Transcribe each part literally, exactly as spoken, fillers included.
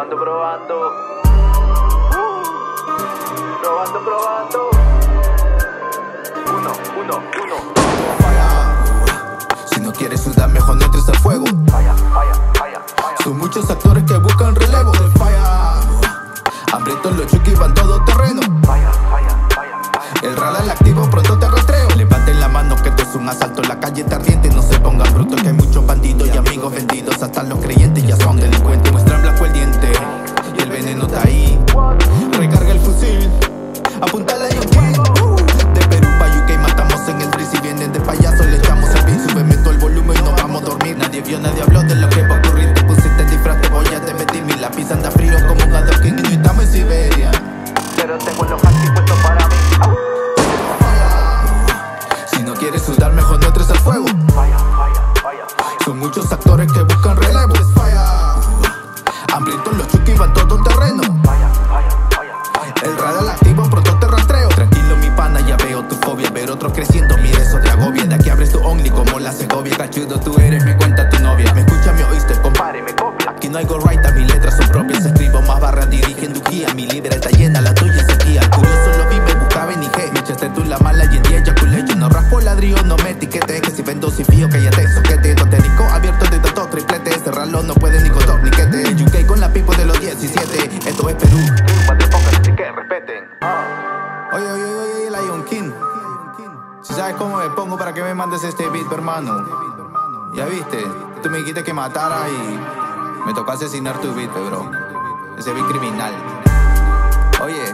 Probando, probando. Probando, probando. Uno, uno, uno. Falla. Si no quieres sudar, mejor no entres al fuego. Falla, falla, falla, falla. Son muchos actores que buscan relevo. Falla. Hambrientos los chuki van todo terreno. Falla, falla, falla, falla. El radar activo, pronto te rastreo. Levanten la mano que esto es un asalto. La calle está ardiente, no se pongan brutos, que hay muchos bandidos y amigos vendidos. Hasta los creyentes ya son delincuentes. Muestran blanco el diente y el veneno está ahí. Recarga el fusil, apuntale a un King. De Perú pa' U K matamos en el drill. Si vienen de payaso le echamos el beat. Súbeme todo el volumen y nos vamos a dormir. Nadie vio, nadie habló de lo que va a ocurrir. Te pusiste el disfraz, te voy a te metí. Mi lápiz anda frío como un adoquín y no estamos en Siberia. Pero tengo los hanky puestos para mí. Si no quieres sudar, mejor no entres al fuego. Falla, falla, falla, falla. Son muchos actores que buscan relevo. Falla. Hambrientos los chuki van todo terreno. Falla, falla, falla, falla. El radar activo, pronto te rastreo. Tranquilo mi pana, ya veo tu fobia. Ver otros creciendo, mire eso te agobia. De aquí abres tu only como la Segovia. Cachudo tú eres, me cuenta tu novia. Me escucha, me oíste, compare, me copia. Aquí no hay go right, mis letras son propias. Escribo más barras dirigiendo guía. Mi libra está llena, la tuya es sequía. El curioso lo vi, me buscaba en I G. Me echaste tú la mala y en día eyaculé. Yo no raspo ladrillo, no me etiquete. Que si vendo si fío, cállate, soquete. No te nico abierto de tanto triplete. Cerrarlo no puede ni con top ni quete. El U K con la pipo de los diecisiete. Esto es Perú. Motherfuckers, así que respeten. Oye, oye, oye, oye, Lion King. Si sabes cómo me pongo para que me mandes este beat, hermano. Ya viste, tú me dijiste que matara y me tocó asesinar tu beat, bro. Ese beat criminal. Oye,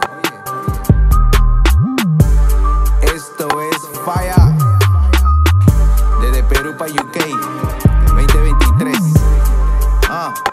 esto es Falla. Desde Perú pa' U K, veinte veintitrés. Ah.